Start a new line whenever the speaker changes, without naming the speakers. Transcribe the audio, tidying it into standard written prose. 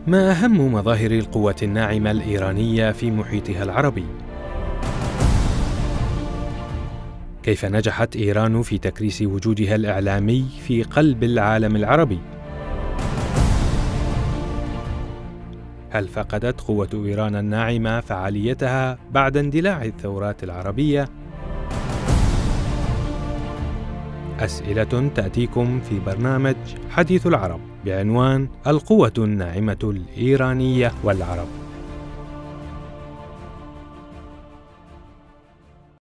ما أهم مظاهر القوة الناعمة الإيرانية في محيطها العربي؟ كيف نجحت إيران في تكريس وجودها الإعلامي في قلب العالم العربي؟ هل فقدت قوة إيران الناعمة فعاليتها بعد اندلاع الثورات العربية؟ أسئلة تأتيكم في برنامج حديث العرب بعنوان القوة الناعمة الإيرانية والعرب.